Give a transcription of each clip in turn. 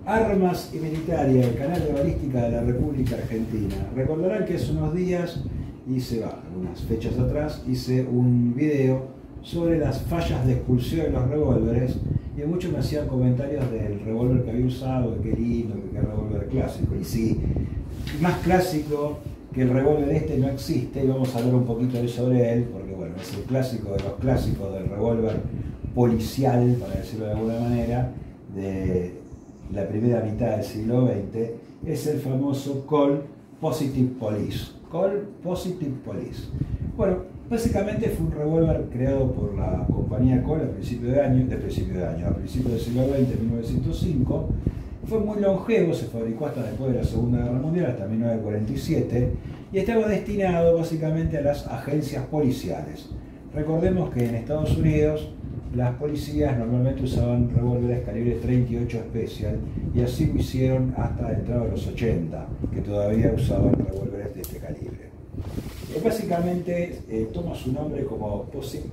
Armas y Militaria, el canal de balística de la República Argentina. Recordarán que hace unos días algunas fechas atrás, hice un video sobre las fallas de expulsión de los revólveres y muchos me hacían comentarios del revólver que había usado, que qué lindo, que qué revólver clásico. Y sí, más clásico que el revólver este no existe, y vamos a hablar un poquito sobre él, porque bueno, es el clásico de los clásicos del revólver policial, para decirlo de alguna manera, de la primera mitad del siglo XX, es el famoso Colt Positive Police. Colt Positive Police. Bueno, básicamente fue un revólver creado por la compañía Colt a principios del siglo XX, 1905. Fue muy longevo, se fabricó hasta después de la Segunda Guerra Mundial, hasta 1947, y estaba destinado básicamente a las agencias policiales. Recordemos que en Estados Unidos las policías normalmente usaban revólveres calibre 38 Special, y así lo hicieron hasta la entrada de los 80, que todavía usaban revólveres de este calibre. Básicamente toma su nombre como Positive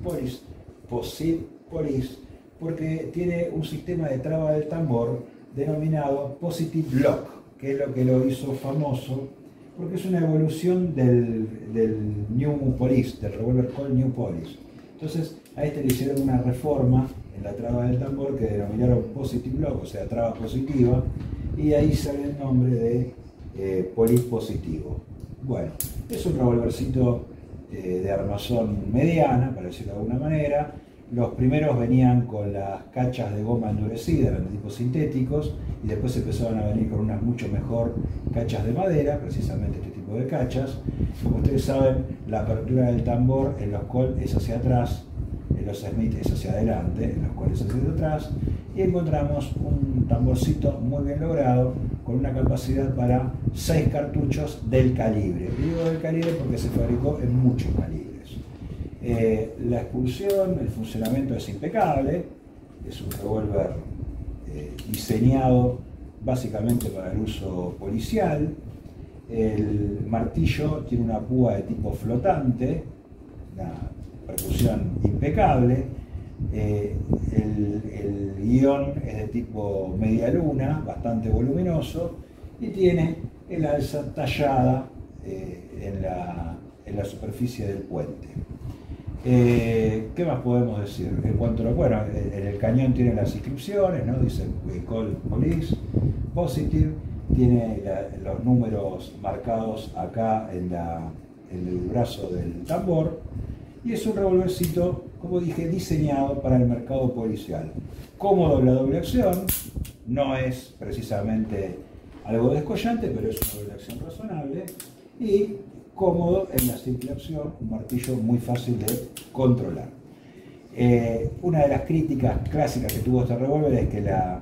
Police, porque tiene un sistema de traba del tambor denominado Positive Lock, que es lo que lo hizo famoso, porque es una evolución del New Police, del revólver Colt New Police. Entonces a este le hicieron una reforma en la traba del tambor que denominaron Positive Lock, o sea, traba positiva, y ahí sale el nombre de Police positivo. Bueno, es un revolvercito de armazón mediana, para decirlo de alguna manera. Los primeros venían con las cachas de goma endurecida, eran de tipos sintéticos, y después empezaron a venir con unas mucho mejor cachas de madera, precisamente este tipo de cachas. Como ustedes saben, la apertura del tambor en los Colt es hacia atrás, en los Smith es hacia adelante, en los Colt es hacia atrás, y encontramos un tamborcito muy bien logrado, con una capacidad para 6 cartuchos del calibre. Y digo del calibre porque se fabricó en muchos calibres. La expulsión, el funcionamiento es impecable, es un revólver diseñado básicamente para el uso policial. El martillo tiene una púa de tipo flotante, una percusión impecable. El guión es de tipo media luna, bastante voluminoso, y tiene el alza tallada en la superficie del puente. ¿Qué más podemos decir? En cuanto a lo bueno, en el cañón tiene las inscripciones, ¿no? Dice Colt Police Positive, tiene los números marcados acá en el brazo del tambor, y es un revolvercito, como dije, diseñado para el mercado policial. Cómodo en la doble acción, no es precisamente algo descollante, pero es una doble acción razonable, y cómodo en la simple acción, un martillo muy fácil de controlar. Una de las críticas clásicas que tuvo este revólver es que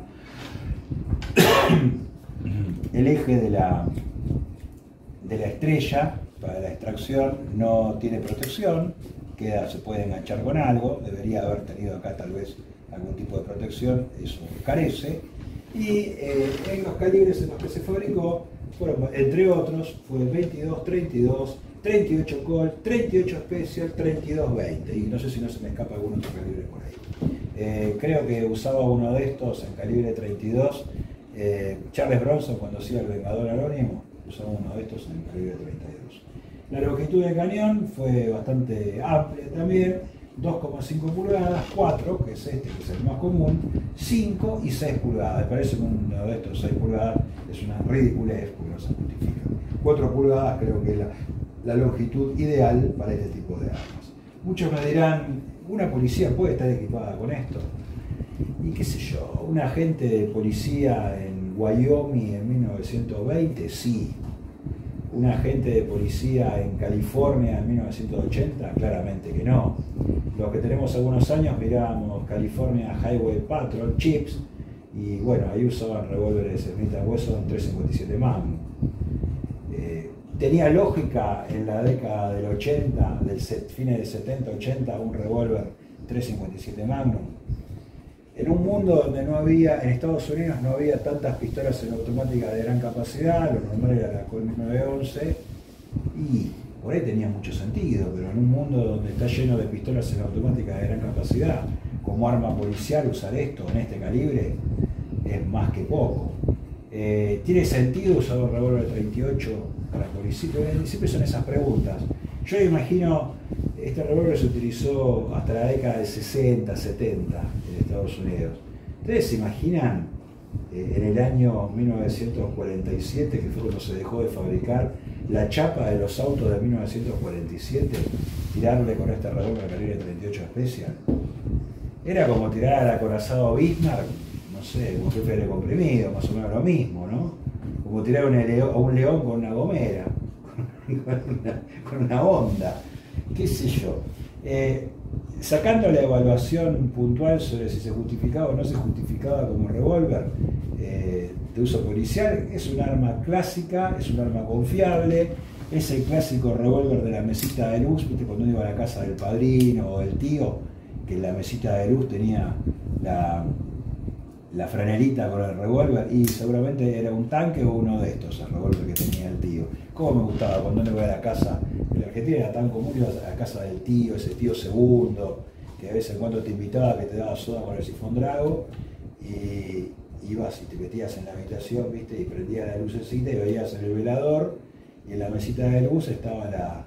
el eje de la estrella para la extracción no tiene protección, se puede enganchar con algo, debería haber tenido acá tal vez algún tipo de protección, eso carece, y en los calibres en los que se fabricó, fueron, entre otros, fue 22, 32, 38 Colt, 38 Special, 32, 20, y no sé si no se me escapa algún otro calibre por ahí. Creo que usaba uno de estos en calibre 32, Charles Bronson, cuando hacía El Vengador Anónimo, usaba uno de estos en calibre 32. La longitud del cañón fue bastante amplia también, 2,5 pulgadas, 4, que es este, que es el más común, 5 y 6 pulgadas. Parece que uno de estos 6 pulgadas es una ridiculez, porque no se justifica. 4 pulgadas creo que es la longitud ideal para este tipo de armas. Muchos me dirán, ¿una policía puede estar equipada con esto? Y qué sé yo, un agente de policía en Wyoming en 1920, sí. Un agente de policía en California en 1980, claramente que no. Los que tenemos algunos años mirábamos California Highway Patrol, Chips, y bueno, ahí usaban revólveres Smith & Wesson 357 Magnum. Tenía lógica en la década del 80, fines del 70, 80, un revólver 357 Magnum. En un mundo donde no había, en Estados Unidos no había tantas pistolas semiautomáticas de gran capacidad, lo normal era la Colt 1911, y por ahí tenía mucho sentido, pero en un mundo donde está lleno de pistolas semiautomáticas de gran capacidad, como arma policial usar esto en este calibre es más que poco. ¿Tiene sentido usar un revólver 38 para policía? Siempre son esas preguntas. Yo imagino, este revólver se utilizó hasta la década del 60, 70 en Estados Unidos. ¿Ustedes se imaginan en el año 1947, que fue cuando se dejó de fabricar la chapa de los autos de 1947, tirarle con este revólver calibre 38 Special? Era como tirar al acorazado Bismarck, no sé, un jefe de comprimido, más o menos lo mismo, ¿no? Como tirar a un león con una gomera, con una onda, qué sé yo. Sacando la evaluación puntual sobre si se justificaba o no se justificaba como revólver de uso policial, es un arma clásica, es un arma confiable, es el clásico revólver de la mesita de luz, ¿viste? Cuando uno iba a la casa del padrino o del tío, que en la mesita de luz tenía la franelita con el revólver, y seguramente era un tanque o uno de estos, el revólver que tenía el tío. Cómo me gustaba cuando uno iba a la casa, en Argentina era tan común, ibas a la casa del tío, ese tío segundo, que de vez en cuando te invitaba, que te daba soda con el sifón Drago, y ibas y te metías en la habitación, ¿viste? Y prendías la lucecita y veías en el velador, y en la mesita de luz estaba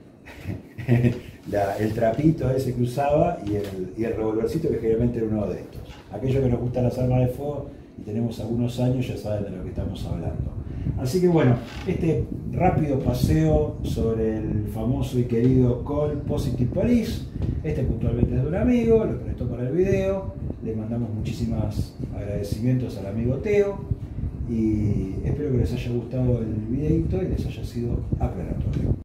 el trapito ese que usaba y el revolvercito, que generalmente era uno de estos. Aquellos que nos gustan las armas de fuego y tenemos algunos años ya saben de lo que estamos hablando. Así que bueno, este rápido paseo sobre el famoso y querido Colt Positive Police, puntualmente es de un amigo, lo prestó para el video, le mandamos muchísimos agradecimientos al amigo Teo y espero que les haya gustado el videito y les haya sido aclaratorio.